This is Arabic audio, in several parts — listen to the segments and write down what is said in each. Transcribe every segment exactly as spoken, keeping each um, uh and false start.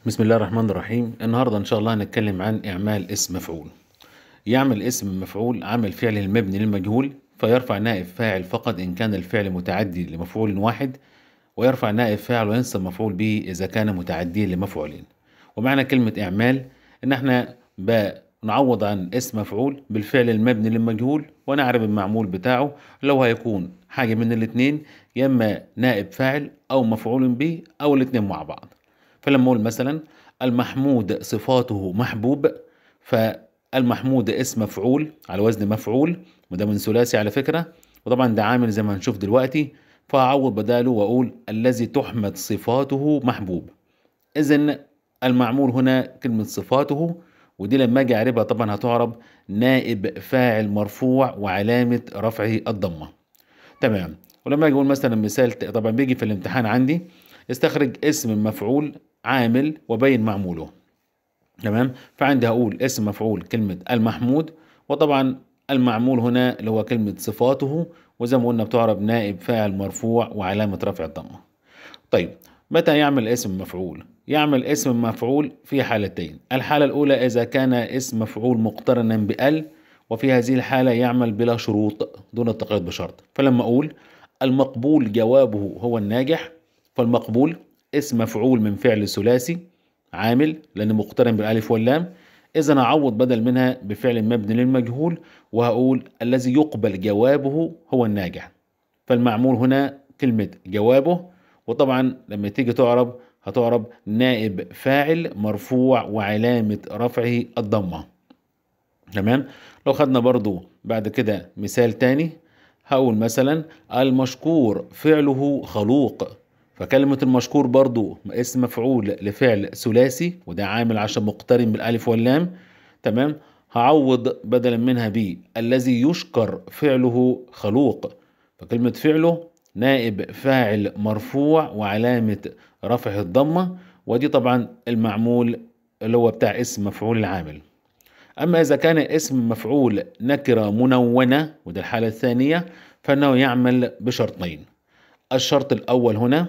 بسم الله الرحمن الرحيم. النهاردة إن شاء الله هنتكلم عن إعمال اسم مفعول. يعمل اسم مفعول عمل فعل المبني للمجهول، فيرفع نائب فاعل فقط إن كان الفعل متعدي لمفعول واحد، ويرفع نائب فاعل وينصب مفعول به إذا كان متعديا لمفعولين. ومعنى كلمة إعمال إن إحنا بنعوض عن اسم مفعول بالفعل المبني للمجهول، ونعرف المعمول بتاعه لو هيكون حاجة من الاتنين، يا إما نائب فاعل أو مفعول به أو الاتنين مع بعض. فلما أقول مثلا المحمود صفاته محبوب، فالمحمود اسم مفعول على وزن مفعول، وده من ثلاثي على فكرة، وطبعا ده عامل زي ما هنشوف دلوقتي، فأعوض بداله وأقول الذي تحمد صفاته محبوب. إذن المعمول هنا كلمة صفاته، ودي لما أجي أعربها طبعا هتعرب نائب فاعل مرفوع وعلامة رفعه الضمة. تمام. ولما أجي أقول مثلا مثال طبعا بيجي في الامتحان عندي، استخرج اسم مفعول عامل وبين معموله. تمام. فعندي هقول اسم مفعول كلمة المحمود، وطبعا المعمول هنا اللي هو كلمة صفاته، وزي ما قلنا بتعرب نائب فاعل مرفوع وعلامة رفع الضمة. طيب، متى يعمل اسم مفعول؟ يعمل اسم مفعول في حالتين. الحالة الأولى إذا كان اسم مفعول مقترنا بأل، وفي هذه الحالة يعمل بلا شروط دون التقيد بشرط. فلما أقول المقبول جوابه هو الناجح، فالمقبول اسم مفعول من فعل ثلاثي عامل لأنه مقترن بالألف واللام، إذا أعوض بدل منها بفعل مبني للمجهول وهقول الذي يقبل جوابه هو الناجح. فالمعمول هنا كلمة جوابه، وطبعا لما تيجي تعرب هتعرب نائب فاعل مرفوع وعلامة رفعه الضمة. تمام. لو خدنا برضو بعد كده مثال تاني، هقول مثلا المشكور فعله خلوق، فكلمة المشكور برضو اسم مفعول لفعل ثلاثي، وده عامل عشان مقترن بالألف واللام. تمام. هعوض بدلا منها ب الذي يشكر فعله خلوق، فكلمة فعله نائب فاعل مرفوع وعلامة رفعه الضمة، ودي طبعا المعمول اللي هو بتاع اسم مفعول العامل. أما إذا كان اسم مفعول نكرة منونة، وده الحالة الثانية، فإنه يعمل بشرطين. الشرط الأول هنا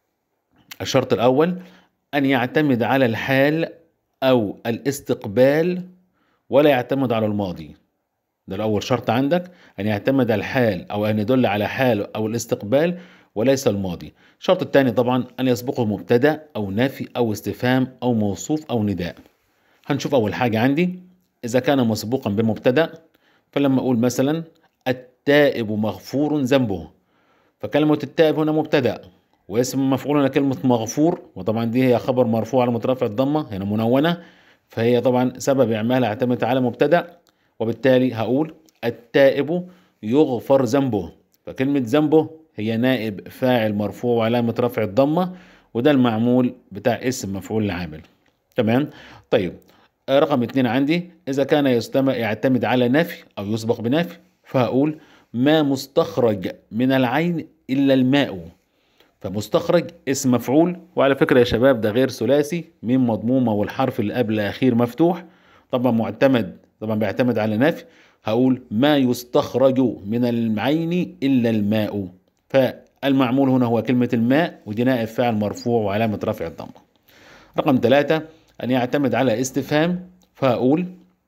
الشرط الأول أن يعتمد على الحال أو الاستقبال ولا يعتمد على الماضي. ده الأول شرط عندك، أن يعتمد على الحال أو أن يدل على حال أو الاستقبال وليس الماضي. الشرط الثاني طبعا أن يسبقه مبتدأ أو نفي أو استفهام أو موصوف أو نداء. هنشوف أول حاجة عندي، إذا كان مسبوقا بمبتدأ، فلما أقول مثلا التائب مغفور ذنبه، فكلمة التائب هنا مبتدأ، واسم مفعول هنا كلمة مغفور، وطبعا دي هي خبر مرفوع على مترفع الضمة هنا منونة، فهي طبعا سبب إعمالها اعتمد على مبتدأ، وبالتالي هقول التائب يغفر ذنبه، فكلمة ذنبه هي نائب فاعل مرفوع وعلامة رفع الضمة، وده المعمول بتاع اسم مفعول العامل. تمام. طيب، رقم اتنين عندي إذا كان يستمع يعتمد على نفي أو يسبق بنفي، فهقول ما مستخرج من العين إلا الماء، فمستخرج اسم مفعول، وعلى فكرة يا شباب ده غير ثلاثي، ميم مضمومة والحرف اللي قبل الأخير مفتوح، طبعا معتمد طبعا بيعتمد على نفي، هقول ما يستخرج من العين إلا الماء، فالمعمول هنا هو كلمة الماء، ودي نائب فاعل مرفوع وعلامة رفع الضمة. رقم ثلاثة أن يعتمد على استفهام، فأقول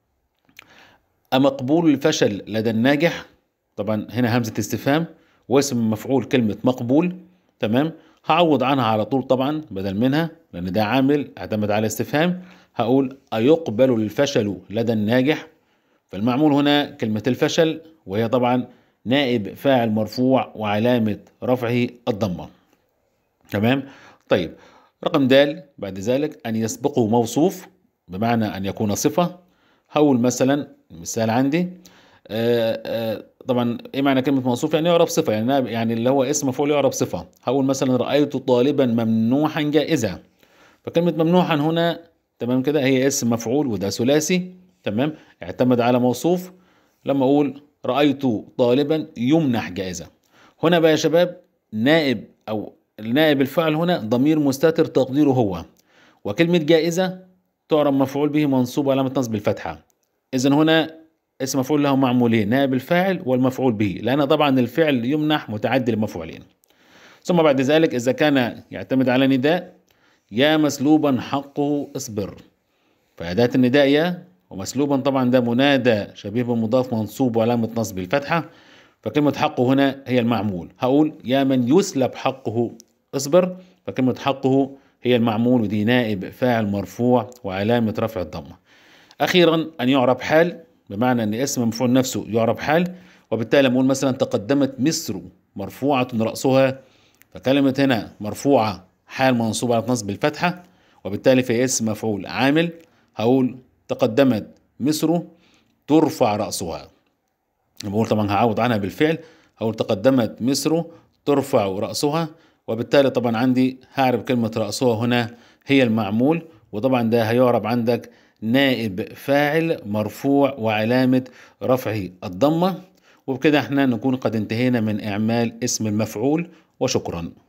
أمقبول الفشل لدى الناجح، طبعا هنا همزة استفهام واسم مفعول كلمة مقبول. تمام. هعوض عنها على طول طبعا بدل منها لأن ده عامل اعتمد على استفهام، هقول أيقبل الفشل لدى الناجح، فالمعمول هنا كلمة الفشل، وهي طبعا نائب فاعل مرفوع وعلامة رفعه الضمة. تمام. طيب، رقم د بعد ذلك أن يسبقه موصوف بمعنى أن يكون صفة. هقول مثلا مثال عندي، آآ آآ طبعا ايه معنى كلمة موصوف؟ يعني يعرف صفة، يعني يعني اللي هو اسم مفعول يعرف صفة. هقول مثلا رأيت طالبا ممنوحا جائزة، فكلمة ممنوحا هنا تمام كده هي اسم مفعول وده ثلاثي. تمام. اعتمد على موصوف. لما اقول رأيت طالبا يمنح جائزة، هنا بقى يا شباب نائب او النائب الفاعل هنا ضمير مستتر تقديره هو، وكلمة جائزة تعرب مفعول به منصوب علامة نصب الفتحة. إذن هنا اسم مفعول له معمولين، نائب الفاعل والمفعول به، لأن طبعا الفعل يمنح متعدي لمفعولين. ثم بعد ذلك إذا كان يعتمد على نداء، يا مسلوبا حقه اصبر. فأداة النداء يا، ومسلوبا طبعا ده منادى شبيه بمضاف منصوب وعلامة نصب الفتحة، فكلمة حقه هنا هي المعمول. هقول يا من يسلب حقه اصبر، فكلمة حقه هي المعمول، ودي نائب فاعل مرفوع وعلامة رفع الضمة. أخيرا أن يعرب حال، بمعنى أن اسم مفعول نفسه يعرب حال، وبالتالي لما أقول مثلا تقدمت مصر مرفوعة رأسها، فكلمة هنا مرفوعة حال منصوبة على نصب الفتحة، وبالتالي في اسم مفعول عامل. هقول تقدمت مصر ترفع رأسها. بقول طبعا هعوض عنها بالفعل، هقول تقدمت مصر ترفع رأسها، وبالتالي طبعا عندي هعرب كلمة رأسها هنا هي المعمول، وطبعا ده هيعرب عندك نائب فاعل مرفوع وعلامة رفعه الضمة. وبكده احنا نكون قد انتهينا من إعمال اسم المفعول، وشكرا.